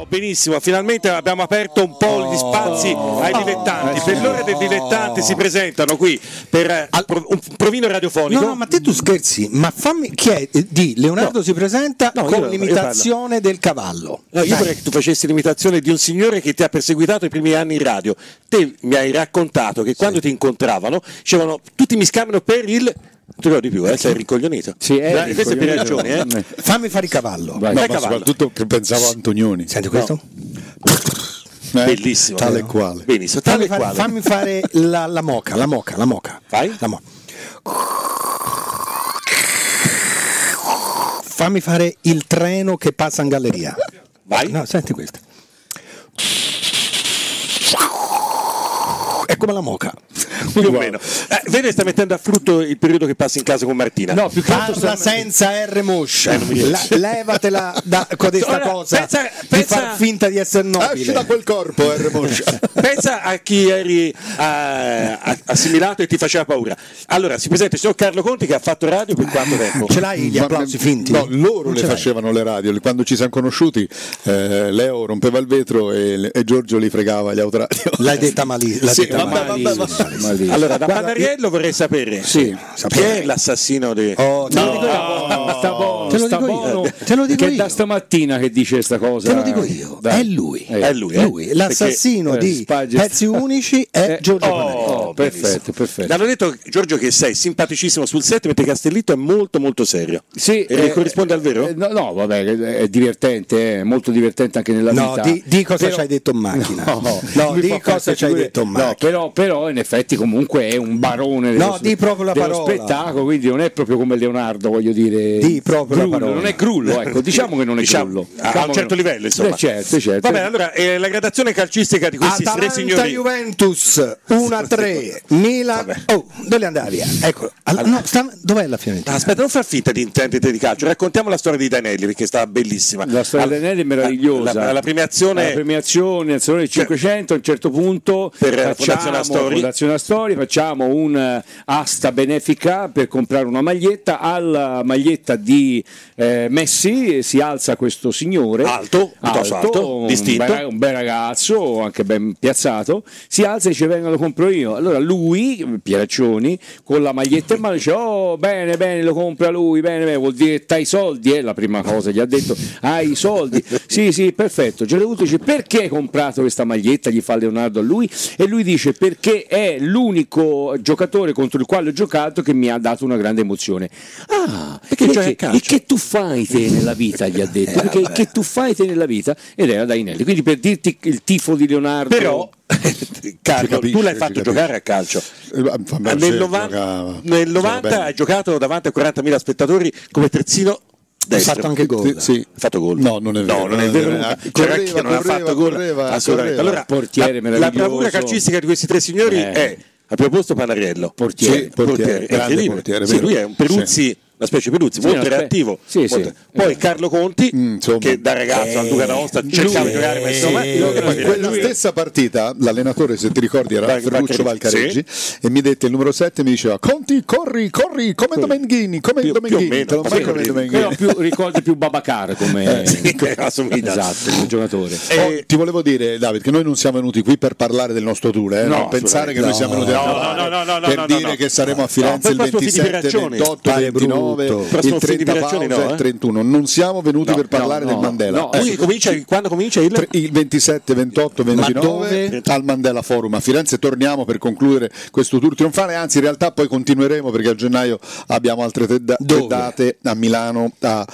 benissimo, finalmente abbiamo aperto un po' gli spazi ai dilettanti. Per l'ora dei dilettanti si presentano qui per un provino radiofonico. No, ma te tu scherzi, ma fammi chi è di Leonardo si presenta con l'imitazione del cavallo. No, io vorrei che tu facessi l'imitazione di un signore che ti ha perseguitato i primi anni in radio. Te mi hai raccontato che quando ti incontravano dicevano tutti mi scambiano per il... Non ti ricordi più, sei ricoglionito. Sì, queste è per ragioni, Fammi fare il cavallo. No, ma soprattutto che pensavo a Antonioni. Senti questo? Bellissimo. Tale e quale. Benissimo, tale e quale. Fammi fare la moca. Vai? Fammi fare il treno che passa in galleria. Vai. No, senti questo. È come la moca. Più o meno. Vede, sta mettendo a frutto il periodo che passi in casa con Martina. No, più che parla senza R moscia. Levatela da questa cosa di far finta di essere nobile. Esci da quel corpo, R moscia. Pensa a chi eri assimilato e ti faceva paura. Allora, si presenta il signor Carlo Conti che ha fatto radio per quanto tempo? Ce l'hai gli applausi finti? No, loro le facevano le radio. Quando ci siamo conosciuti, Leo rompeva il vetro e Giorgio li fregava gli autoradio. L'hai detta malissimo. Sì, allora, da Panariello vorrei sapere chi è l'assassino di... Te lo dico che io. da stamattina che dice questa cosa. Te lo dico io. Dai. È lui. Lui. L'assassino di Pezzi Unici è Giorgio Panariello. Perfetto. Hanno detto, Giorgio, che sei simpaticissimo sul set, mentre Castellitto è molto molto serio. Sì, e corrisponde al vero? No, vabbè, è divertente, è molto divertente anche nella vita. Di cosa ci hai detto in macchina. Di cosa ci hai detto in macchina. Però in effetti comunque è un barone dello spettacolo, quindi non è proprio come Leonardo, voglio dire. Di proprio la parola. Non è grullo, ecco, diciamo che non è grullo. A un certo livello, insomma. Certo. Vabbè, allora la gradazione calcistica di questi tre signori. Juventus 1-3, Milan. Dove andavi? Ecco. Dov'è la Fiorentina? Aspetta, non far finta di intendere di calcio, raccontiamo la storia di Danelli perché sta bellissima. La storia di Danelli è meravigliosa. La premiazione del 500 a un certo punto per Fondazione Astori facciamo un'asta benefica per comprare una maglietta. Alla maglietta di Messi si alza questo signore alto, distinto, un bel ragazzo, anche ben piazzato, si alza e dice venga, lo compro io. Allora lui, Pieraccioni, con la maglietta in mano dice bene, lo compra lui, bene, vuol dire che t'hai i soldi, è la prima cosa gli ha detto, hai i soldi, sì, perfetto. Gianluca dice perché hai comprato questa maglietta, gli fa Leonardo a lui, e lui dice perché è l'unico giocatore contro il quale ho giocato che mi ha dato una grande emozione. E che tu fai te nella vita, gli ha detto, che tu fai te nella vita, ed era Dainelli. Quindi per dirti il tifo di Leonardo. Però Carlo, tu l'hai fatto giocare a calcio nel 90 hai giocato davanti a 40.000 spettatori come terzino destro. Ha fatto anche gol. Sì. Fatto gol. No, non è vero. Non è vero. C'era non ha fatto gol. Assolutamente. Allora, portiere la bravura calcistica di questi tre signori è al primo posto Panariello. Portiere. Grande portiere. Sì, lui è un Peruzzi. Una specie di Peruzzi, molto reattivo. Poi Carlo Conti, che da ragazzo al Duca d'Aosta cercava di giocare, ma insomma. Quella stessa partita, l'allenatore, se ti ricordi, era Ferruccio Valcareggi, e mi dette il numero 7 e mi diceva Conti, corri, come Domenghini, però ricordi più Babacar come esatto, il giocatore. Ti volevo dire, David, che noi non siamo venuti qui per parlare del nostro tour, non pensare che noi siamo venuti per dire che saremo a Firenze il 27, 28, 29, il 30 pausa e il 31. Non siamo venuti per parlare del Mandela. Quando comincia il 27, 28, 29 al Mandela Forum a Firenze. Torniamo per concludere questo tour trionfale, anzi in realtà poi continueremo perché a gennaio abbiamo altre tre date a Milano, a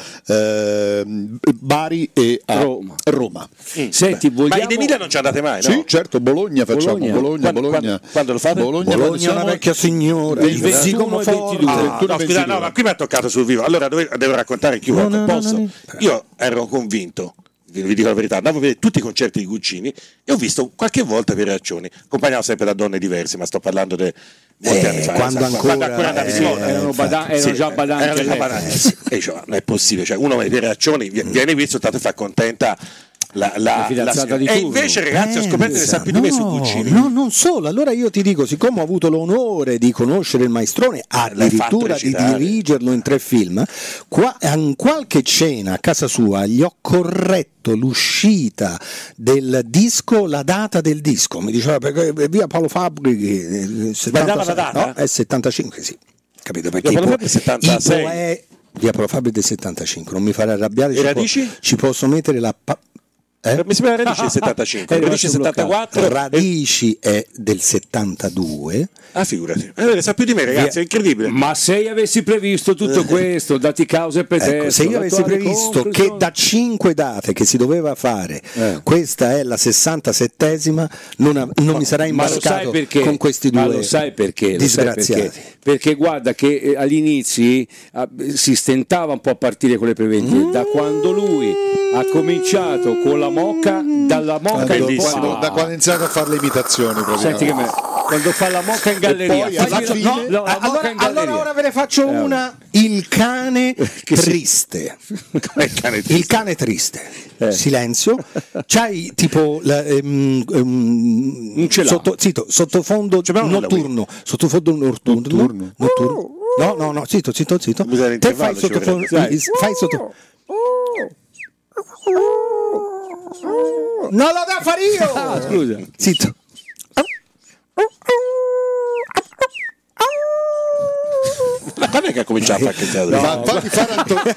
Bari e a Roma. Senti, ma in Emilia non ci andate mai, no? Sì, certo, Bologna facciamo. Bologna. Quando lo fate? Bologna è una vecchia signora. Il 21 e 22. No, ma qui mi ha toccato sul vivo. Allora devo raccontare chiunque posso. Io ero convinto, vi dico la verità, andavo a vedere tutti i concerti di Guccini e ho visto qualche volta Pieraccioni, accompagnavo sempre da donne diverse, ma sto parlando di molti anni fa, quando ancora andavi di moda, erano già badanti, e dicevo, non è possibile, cioè uno come Pieraccioni viene qui soltanto e fa contenta la fidanzata di turno. E invece, ragazzi, ho scoperto che sa più di me su Guccini. No, non solo. Allora io ti dico, siccome ho avuto l'onore di conoscere il maestrone, addirittura di dirigerlo in 3 film, in qualche cena a casa sua gli ho corretto l'uscita del disco, la data del disco. Mi diceva perché via Paolo Fabri, sbagliava la data? No, è 75, sì. Capito? Perché via Paolo Fabri 76. È via Paolo Fabri del 75, non mi farà arrabbiare. E Radici? Ci posso mettere la mi sembra Radici è 75, Radici 74, Radici è del 72. Ah, figurati. Sa più di me, ragazzi, è incredibile. Ma se io avessi previsto tutto questo, dati causa e pretesto, se io avessi previsto che da 5 date che si doveva fare, questa è la 67esima, non mi sarei imbarcato con questi due. Ma lo sai perché? Disgraziati. Perché guarda che all'inizio si stentava un po' a partire con le prevendite, da quando lui ha cominciato con la mocca, dalla mocca da quando ha iniziato a fare le imitazioni. Senti che quando fa la mocca in galleria, allora ora ve ne faccio una. Il cane triste. Il cane triste. Silenzio. C'hai tipo sottofondo notturno. Sottofondo notturno. No, zitto. Te fai sottofondo. Fai sotto. Non lo devo fare io! Scusa. Zitto. Ma quando è che ha cominciato a cacciare? Ma fammi fare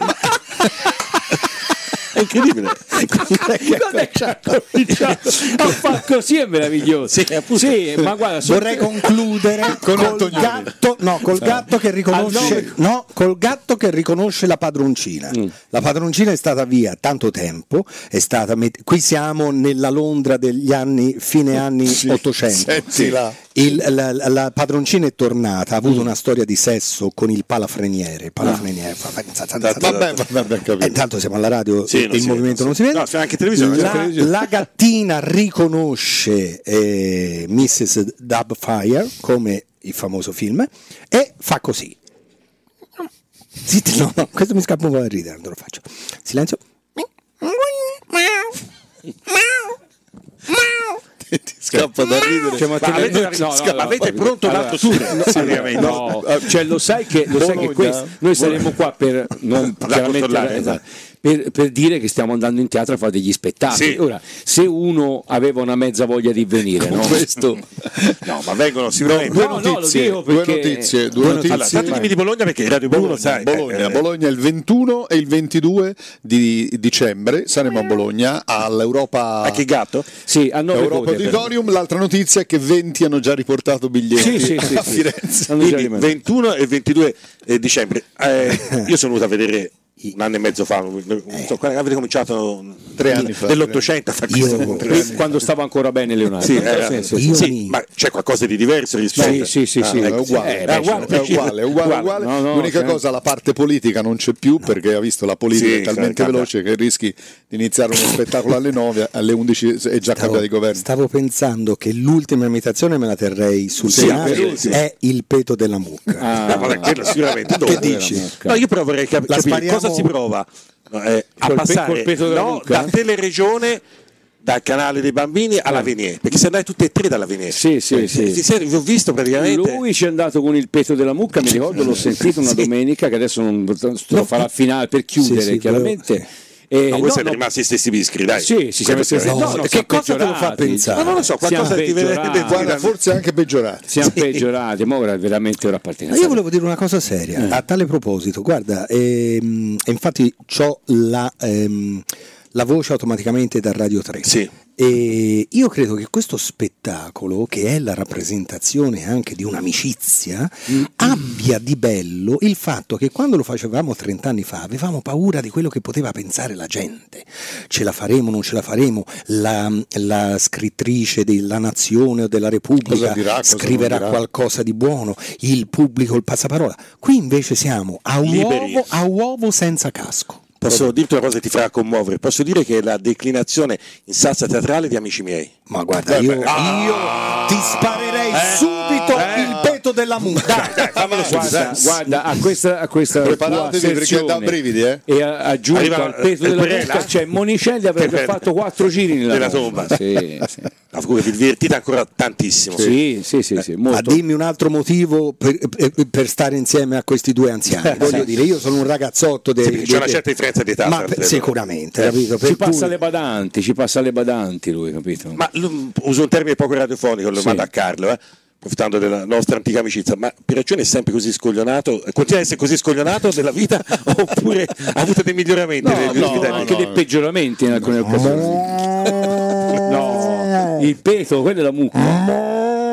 è incredibile. Non è che ha cominciato a fare così, è meraviglioso. Sì, ma guarda, vorrei concludere col gatto che riconosce col gatto che riconosce la padroncina. La padroncina è stata via tanto tempo, qui siamo nella Londra degli anni fine anni 800. La padroncina è tornata, ha avuto una storia di sesso con il palafreniere. Intanto siamo alla radio, il movimento non si vede. No, anche televisione. La gattina riconosce Mrs. Doubtfire come il famoso film e fa così. Zitto, no, questo mi scappa un po' da ridere, non lo faccio. Silenzio. Ti scappa da ridere. Cioè, avete pronto l'altro tour? No, cioè lo sai che questo, noi saremo qua per non per dire che stiamo andando in teatro a fare degli spettacoli. Sì. Ora, se uno aveva una mezza voglia di venire, no? Questo no, ma vengono sicuramente due notizie. Allora, dimmi di Bologna perché Radio Bologna, sai. Bologna il 21 e il 22 di dicembre saremo a Bologna all'Europa. A che gatto? Sì, a Europa Auditorium. L'altra notizia è che 20 hanno già riportato biglietti a Firenze. Quindi 21 e 22 dicembre. Io sono venuto a vedere un anno e mezzo fa, avete cominciato 3 anni fa nell'800 a fare questo, quando stava ancora bene Leonardo. Sì, ma c'è qualcosa di diverso rispetto. Sì, è uguale. No, l'unica cosa, la parte politica non c'è più perché ha visto la politica è talmente veloce che rischi di iniziare uno spettacolo alle 9, alle 11 è già cambiato di governo. Stavo pensando che l'ultima imitazione me la terrei sul finale, è il peto della mucca. Sicuramente. Che dici? No, io però vorrei capire cosa si prova a passare da teleregione, dal canale dei bambini alla Venier, perché se andai tutte e 3 dalla Venier. Sì. Ho visto praticamente. Lui ci è andato con il peto della mucca, mi ricordo, l'ho sentito una domenica, che adesso non lo farà al finale per chiudere, chiaramente. Voi siete rimasti stessi bischi, dai. Sì, siamo stessi. Che cosa te lo fa pensare? Non lo so, qualcosa ti vede. Forse anche peggiorati. Siamo peggiorati, ma ora veramente ora appartiene. Io volevo dire una cosa seria a tale proposito. Guarda, infatti c'ho la voce automaticamente da Radio 3. Sì. E io credo che questo spettacolo, che è la rappresentazione anche di un'amicizia, abbia di bello il fatto che quando lo facevamo 30 anni fa avevamo paura di quello che poteva pensare la gente. Ce la faremo, non ce la faremo? La scrittrice della Nazione o della Repubblica scriverà qualcosa di buono, il pubblico, il passaparola. Qui invece siamo a uovo senza casco. Posso dirti una cosa che ti farà commuovere? Posso dire che è la declinazione in salsa teatrale di Amici miei. Ma guarda, io ti sparerei subito il petto della mucca. Dai, fammelo guarda, a questa preparatevi perché dà brividi, e aggiunto al peso della mucca c'è Monicelli, avrebbe fatto 4 giri nella tomba. Sì. La figura vi divertite ancora tantissimo. Sì, molto. Ma dimmi un altro motivo per stare insieme a questi due anziani. Voglio dire, io sono un ragazzotto c'è una certa differenza di età. Ma sicuramente, capito? Ci passa le badanti lui, capito? Ma uso un termine poco radiofonico, lo mando a Carlo, approfittando della nostra antica amicizia, ma Pieraccioni è sempre così scoglionato, continua ad essere così scoglionato della vita oppure ha avuto dei miglioramenti? Anche dei peggioramenti in alcune occasioni. No, il peto, quello è la mucca.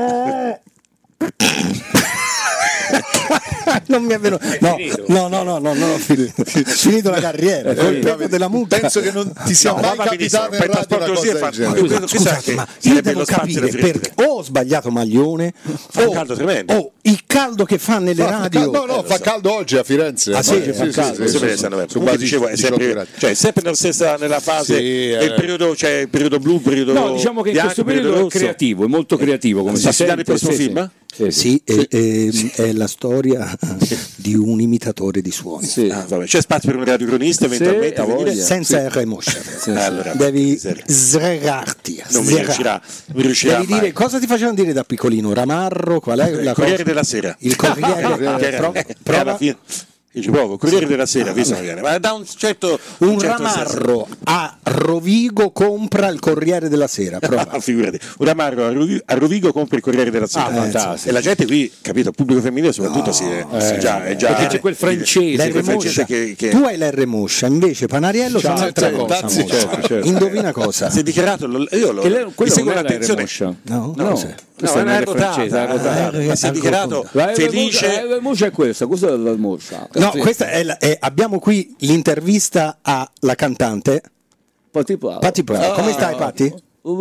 Non mi è venuto. No, finito la carriera. Della mucca. Penso che non ti sia mai capitato in radio una cosa del genere. Scusate, ma io devo capire perché o ho sbagliato maglione fa un caldo tremendo. O il caldo che fa nelle radio. Fa caldo oggi a Firenze. Sì, dicevo, è sempre nella fase del periodo, cioè il periodo blu, periodo. No, diciamo che in questo periodo è creativo, è molto creativo. Come si sente il prossimo film? Sì, è la storia di un imitatore di suoni. C'è spazio per un radiocronista eventualmente senza R Moscia. Allora, devi sregarti. Non mi riuscirà devi dire cosa ti facevano dire da piccolino? Ramarro, qual è la Corriere della Sera. Il Corriere alla fine. Io ci provo, Corriere della Sera, ma da un certo ramarro a Rovigo compra il Corriere della Sera. Figurati, un ramarro a Rovigo compra il Corriere della Sera. E la gente qui, capito, pubblico femminile soprattutto è già perché c'è quel francese che tu hai l'R Moscia, invece Panariello c'è un'altra cosa. Certo. Indovina cosa? Si è dichiarato mi seguo l'attenzione. No, è una francese, si è dichiarato felice. La Moscia è questa è la Moscia. No, questa abbiamo qui l'intervista alla cantante Patti Pravo. Come stai, Patti?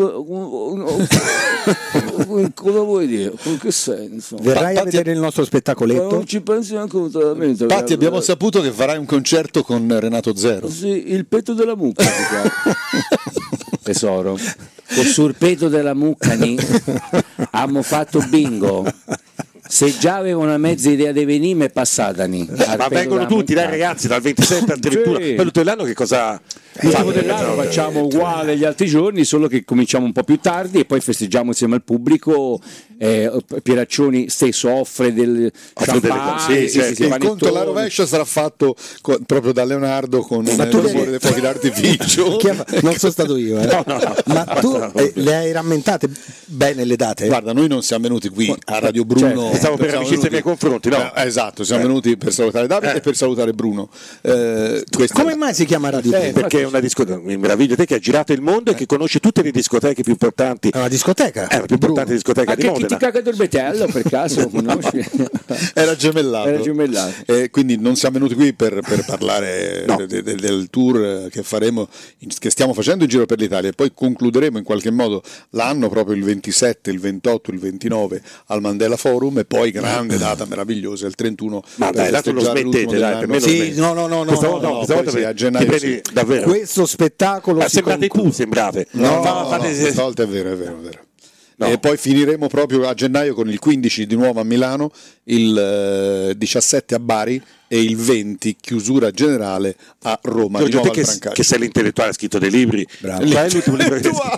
Cosa vuoi dire? In che senso? Verrai a vedere il nostro spettacoletto? Non ci pensi neanche totalmente. Infatti abbiamo saputo che farai un concerto con Renato Zero. Sì, il petto della mucca. Tesoro, con sul petto della mucca abbiamo fatto bingo. Se già avevo una mezza idea di venire, è passatani. Ma vengono tutti, dai ragazzi, dal 27 addirittura. Sì. Per tutto l'anno che cosa l'ultimo dell'anno facciamo uguale agli altri giorni, solo che cominciamo un po' più tardi e poi festeggiamo insieme al pubblico. Pieraccioni stesso offre del champagne. Il conto alla rovescia sarà fatto proprio da Leonardo con il rumore dei fuochi d'artificio. Non sono stato io, ma tu le hai rammentate bene le date? Guarda, noi non siamo venuti qui a Radio Bruno. Stavo per amicizia nei miei confronti, no? Esatto, siamo venuti per salutare Davide e per salutare Bruno. Come mai si chiama Radio Bruno? Perché è una discoteca, mi meraviglio te che ha girato il mondo e che conosce tutte le discoteche più importanti. È una discoteca? È la più importante discoteca di Modena. Chi ti caga Dorbetello per caso conosci? Era gemellato. Quindi non siamo venuti qui per parlare del tour che faremo, che stiamo facendo in giro per l'Italia e poi concluderemo in qualche modo l'anno proprio il 27, il 28, il 29 al Mandela Forum e poi grande data meravigliosa il 31. Ma dai, dato lo smettete, dai, per me questa volta a gennaio davvero. Questo spettacolo sembrate tu, sembrate. Questa volta è vero. No. E poi finiremo proprio a gennaio con il 15 di nuovo a Milano, il 17 a Bari e il 20 chiusura generale a Roma. Giorgio, te che sei l'intellettuale, ha scritto dei libri. Bravo. Qual è l'ultimo libro?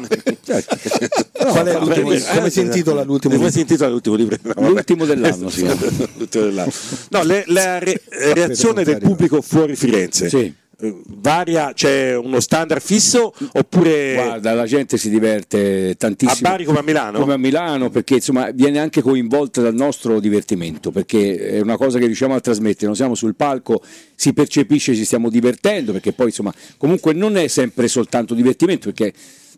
Come si intitola l'ultimo libro? Come si intitola l'ultimo libro? L'ultimo dell'anno. No, la reazione del pubblico fuori Firenze. Sì. Varia, c'è uno standard fisso oppure guarda, la gente si diverte tantissimo a Bari come a Milano? Come a Milano, perché insomma viene anche coinvolta dal nostro divertimento, perché è una cosa che riusciamo a trasmettere, non siamo sul palco, si percepisce ci stiamo divertendo, perché poi insomma comunque non è sempre soltanto divertimento, perché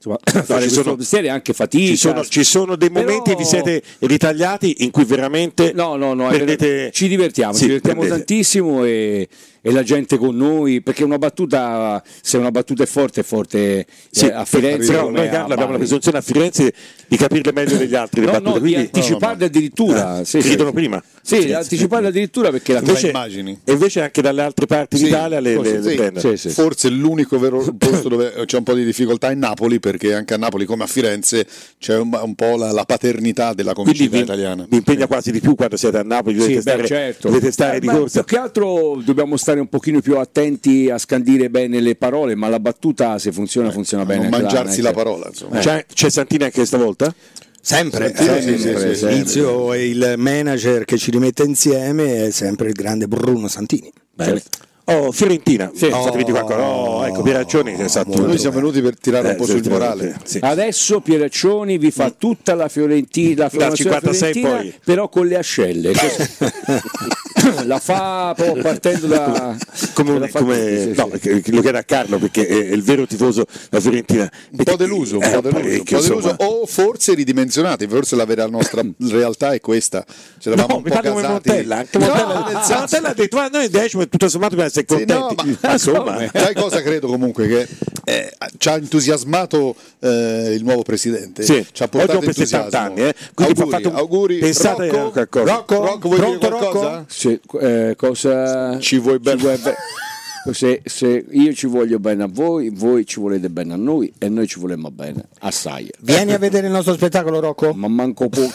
fare questo mestiere è anche fatica. Ci sono dei momenti che vi siete ritagliati in cui veramente ci divertiamo tantissimo e la gente con noi, perché una battuta, se una battuta è forte a Firenze. Però noi, Carlo, abbiamo la presunzione a Firenze di capirle meglio degli altri le battute, di anticiparle addirittura. Ridono prima. Sì, anticiparle addirittura perché la immagini. E invece anche dalle altre parti d'Italia le prendono. Forse l'unico vero posto dove c'è un po' di difficoltà è Napoli, perché anche a Napoli come a Firenze c'è un po' la paternità della comicità italiana. Vi impegna quasi di più quando siete a Napoli, dovete stare di corsa. Più che altro dobbiamo stare un pochino più attenti a scandire bene le parole, ma la battuta se funziona bene. Non mangiarsi la parola, insomma. C'è Santini anche stavolta? Sempre. Inizio e il manager che ci rimette insieme è sempre il grande Bruno Santini. Fiorentina, fatevi qualcosa. Ecco, Pieraccioni noi siamo venuti per tirare un po' sul morale. Adesso Pieraccioni vi fa tutta la Fiorentina, la 56 Fiorentina, poi. Però con le ascelle. La fa partendo da come lo chiede a Carlo, perché è il vero tifoso della Fiorentina, un po' deluso o forse ridimensionati, forse la vera nostra realtà è questa. C'eravamo un po' casati. Montella ha detto noi 10 tutto sommato per essere contenti. Insomma, sai cosa credo comunque che ci ha entusiasmato il nuovo presidente, ci ha portato entusiasmo. 70 anni, auguri. Pensate Rocco, vuoi dire qualcosa? Cosa ci vuoi bene? Se io ci voglio bene a voi ci volete bene a noi e noi ci volemo bene assai. Vieni a vedere il nostro spettacolo, Rocco? Ma manco poco.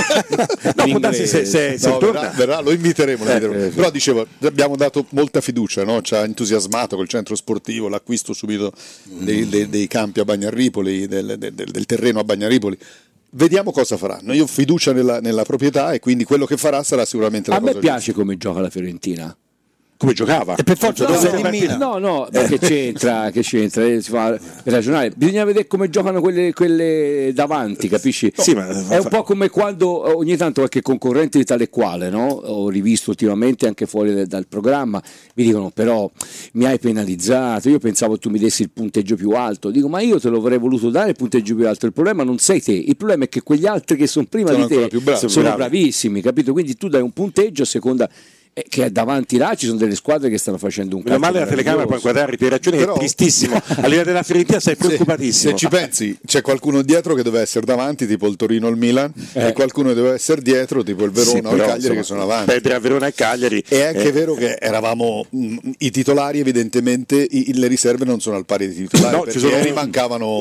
Verrà, lo inviteremo. Però dicevo, abbiamo dato molta fiducia, no? Ci ha entusiasmato col centro sportivo, l'acquisto subito dei campi a Bagnaripoli, del terreno a Bagnaripoli. Vediamo cosa faranno. Io ho fiducia nella proprietà e quindi quello che farà sarà sicuramente la cosa giusta. A me piace come gioca la Fiorentina. Come giocava? E per forza che c'entra? Si fa ragionare. Bisogna vedere come giocano quelle davanti, capisci? Sì, ma è un po' come quando ogni tanto qualche concorrente di tale quale, no? Ho rivisto ultimamente anche fuori dal programma, mi dicono però mi hai penalizzato, io pensavo tu mi dessi il punteggio più alto. Dico ma io te lo avrei voluto dare il punteggio più alto, il problema non sei te, il problema è che quegli altri che sono prima di te sono bravissimi, capito? Quindi tu dai un punteggio a seconda che davanti là ci sono delle squadre che stanno facendo un calcio. Male la telecamera può inquadrare Pieraccioni, è tristissimo. A livello della Fiorentina sei preoccupatissimo. Se ci pensi, c'è qualcuno dietro che deve essere davanti, tipo il Torino o il Milan, e qualcuno che deve essere dietro, tipo il Verona o il Cagliari, che sono avanti. Perdere a Verona e Cagliari. È anche vero che eravamo i titolari, evidentemente le riserve non sono al pari dei titolari, perché ieri mancavano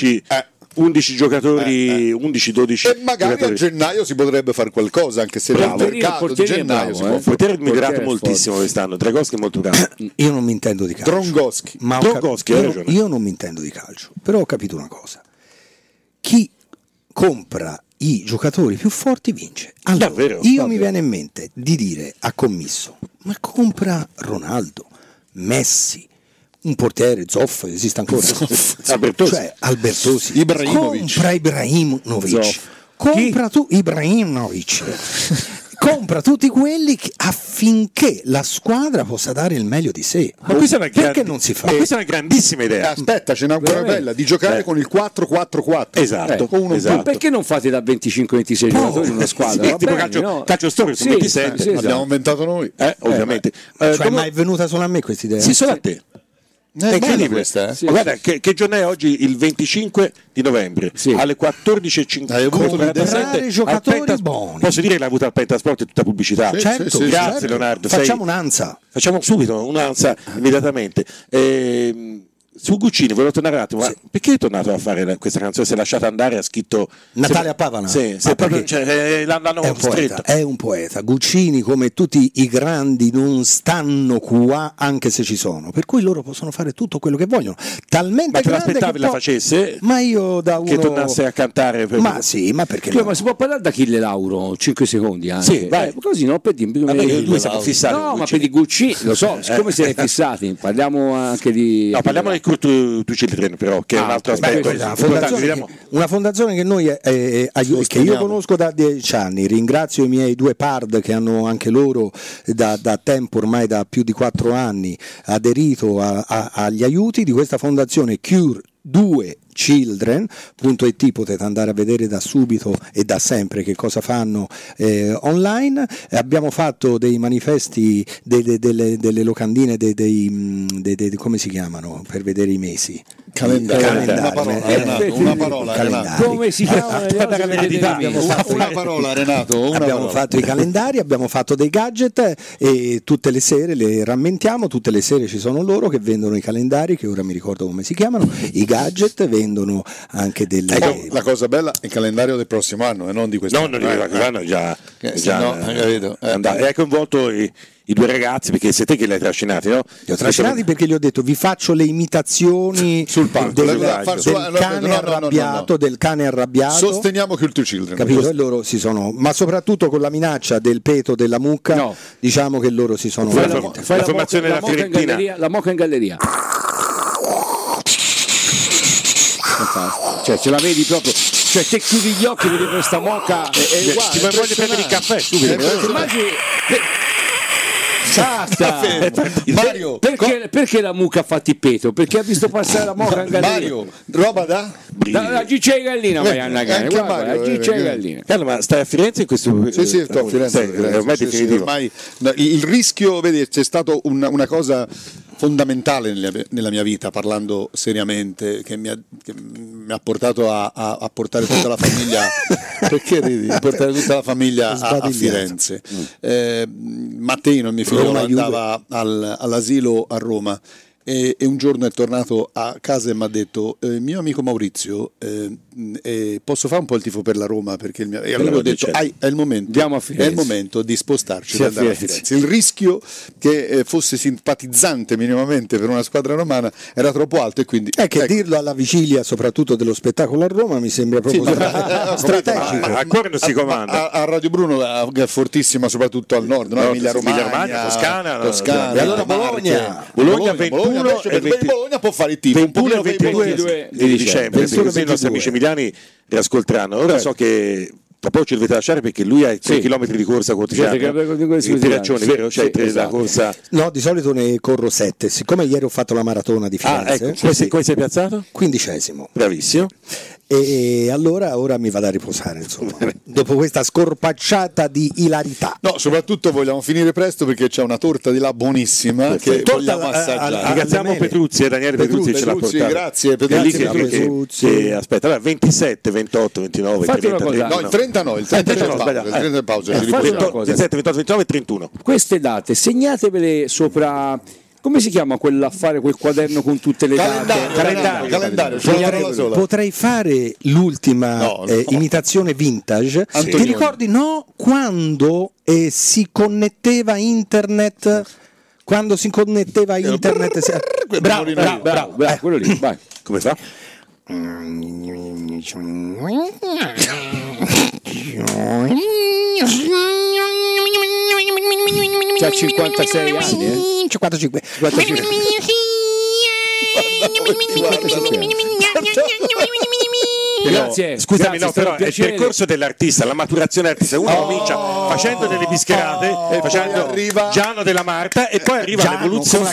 11 giocatori, 11-12 e magari giocatori. A gennaio si potrebbe fare qualcosa, anche se nel mercato di gennaio si può fare. Il portiere è migliorato moltissimo quest'anno. Dragoschi è molto bravo. Io non mi intendo di calcio. Drongoschi. Io non mi intendo di calcio, però ho capito una cosa: chi compra i giocatori più forti vince. Allora, davvero? Mi viene in mente di dire a Commisso: ma compra Ronaldo, Messi, un portiere, Zoff, esiste ancora? Albertosi. Compra Ibrahimovic. Compra tu Ibrahimovic. Compra tutti quelli affinché la squadra possa dare il meglio di sé. Ma questa è una perché non si fa? Ma questa è una grandissima idea. Aspetta, ce n'è ancora bella di giocare con il 4-4-4. Esatto. Perché non fate da 25-26 giocatori in una squadra? Tipo calcio storico, 27. L'abbiamo inventato noi. Ovviamente. Ma è venuta solo a me questa idea? Sì, solo a te. È incredibile questa, Sì. Guarda che giorno è oggi? Il 25 di novembre alle 14:50. Hai avuto dei giocatori buoni. Posso dire che l'ha avuta al Pentasport, è tutta pubblicità. Certo, grazie Leonardo. Facciamo un'anza. Facciamo subito un'anza immediatamente. Su Guccini volevo tornare un attimo, ma perché è tornato a fare questa canzone? Si è lasciata andare, ha scritto Natale a Pavana. L'hanno stretto. È un poeta. Guccini, come tutti i grandi, non stanno qua anche se ci sono, per cui loro possono fare tutto quello che vogliono. Talmente ma te grande l'aspettavi la facesse? Ma io da uno che tornasse a cantare ma sì, ma perché no? Ma si può parlare da Achille Lauro 5 secondi anche. Sì, vai. Così no, per dire lui siamo fissati. No, ma per di Guccini, lo so, siccome siete fissati, parliamo anche di parliamo del Kurt Tuciltren, però che è un altro aspetto. Una fondazione che noi che io conosco da 10 anni. Ringrazio i miei due pard che hanno anche loro da tempo, ormai da più di 4 anni, aderito agli aiuti di questa fondazione Cure 2 TheTruthChildren.it, potete andare a vedere da subito e da sempre che cosa fanno online. Abbiamo fatto dei manifesti, delle locandine, come si chiamano per vedere i mesi? Calendario. Una parola, Renato. Come si chiama? Una parola, Renato. Abbiamo fatto i calendari, abbiamo fatto dei gadget e tutte le sere le rammentiamo, tutte le sere ci sono loro che vendono i calendari, che ora mi ricordo come si chiamano, i gadget, vendono anche delle... La cosa bella è il calendario del prossimo anno e non di quest'anno. No, non di quest'anno già capito. Hai coinvolto i due ragazzi, perché sei te che li hai trascinati, no? Li ho trascinati perché gli ho detto: vi faccio le imitazioni sul palco del cane arrabbiato. Sosteniamo Culture Children, capito? E loro si sono, ma soprattutto con la minaccia del peto della mucca, diciamo che loro si sono fai la formazione della Fiorentina, la moca in galleria. Cioè, ce la vedi proprio, cioè te chiudi gli occhi, vedi questa moca e ti voglio prendere il caffè subito. Immagini Mario, perché la mucca ha fatto il peto? Perché ha visto passare la moca in galleria. Mario, roba da Giccia Gallina, vai a Nagane, guarda, Giccia Gallina. Carlo, ma stai a Firenze in questo? Sì, sto a Firenze. Ormai il rischio, vedi, c'è stato una cosa fondamentale nella mia vita, parlando seriamente, che mi ha portato a portare tutta la famiglia perché ridi? Portare tutta la famiglia a Firenze. Matteino, il mio figlio, andava all'asilo a Roma e un giorno è tornato a casa e mi ha detto: mio amico Maurizio, posso fare un po' il tifo per la Roma? Perché e allora ho detto: è il momento di spostarci e andare a Firenze. Il rischio che fosse simpatizzante minimamente per una squadra romana era troppo alto, e quindi dirlo alla vigilia soprattutto dello spettacolo a Roma mi sembra proprio strategico. A cuore non si comanda. A Radio Bruno è fortissima soprattutto al nord, no? Emilia Romagna, Toscana. E allora Bologna 21 Bologna può fare il tifo. 21 e 22 di dicembre, perché i nostri amici emiliani li ascolteranno. Ora so che tra poco ci dovete lasciare perché lui ha 3 chilometri di corsa quotidiana. Vero? La corsa. No, di solito ne corro 7. Siccome ieri ho fatto la maratona di Firenze, come sei piazzato? 15°. Bravissimo. E allora ora mi vado a riposare, insomma, dopo questa scorpacciata di ilarità. No, soprattutto vogliamo finire presto perché c'è una torta di là buonissima che vogliamo assaggiare. Ringraziamo Petruzzi e Daniele Petruzzi ce l'ha portato. Grazie Petruzzi. Aspetta, allora 27, 28, 29, 30. No, il 30 no, il 30 è pausa. 27, 28, 29 e 31. Queste date segnatevele sopra. Come si chiama quell'affare, quel quaderno con tutte le date? Calendario. Potrei fare l'ultima imitazione vintage. Antonioni. Ti ricordi, quando si connetteva internet? Quando si connetteva internet? Bravo, quello lì, vai. Come fa? C'ha 56 anni, 55. Grazie. Scusami, però è il percorso dell'artista, la maturazione dell'artista. Uno comincia facendo delle bischerate, facendo Giano della Marta, e poi arriva l'evoluzione.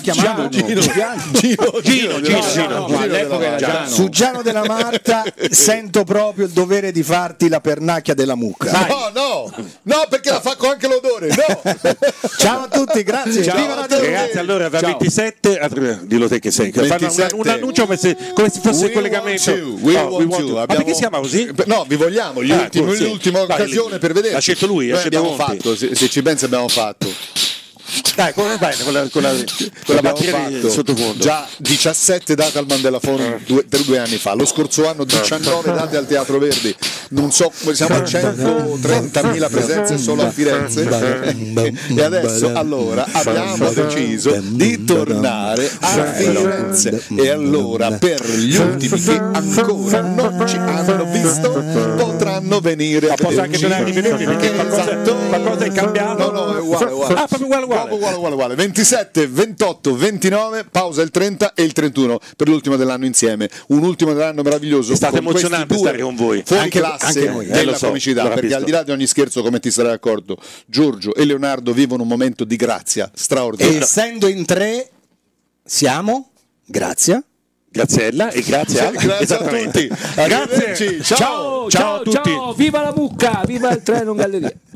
Gino. Su Giano della Marta sento proprio il dovere di farti la pernacchia della mucca. No, perché la fa con anche l'odore. No. Ciao a tutti, grazie. Ragazzi, allora da 27 dillo te che sei. Fanno un annuncio come se fosse il collegamento. Ma perché si chiama così? No, vi vogliamo, l'ultima occasione per vedere. L'ha scelto lui, abbiamo fatto, se ci pensi abbiamo fatto. Dai, come vai con la batteria di sottofondo? Già 17 date al Mandela Forum per 2 anni fa. Lo scorso anno 19 date al Teatro Verdi. Non so, siamo a 130.000 presenze solo a Firenze. E adesso allora abbiamo deciso di tornare a Firenze. E allora per gli ultimi che ancora non ci hanno visto potranno venire a posso anche tornare a rivedere perché qualcosa è cambiato. No, è uguale. Proprio uguale. 27, 28, 29, pausa il 30 e il 31 per l'ultimo dell'anno insieme. Un ultimo dell'anno meraviglioso. È stato emozionante stare con voi. Fuori classe noi, della comicità, perché al di là di ogni scherzo, come ti sarai accorto, Giorgio e Leonardo vivono un momento di grazia straordinario. Essendo in 3 siamo Grazia, Graziella e grazie a tutti. Grazie. Ciao a tutti. Viva la mucca, viva il treno in galleria.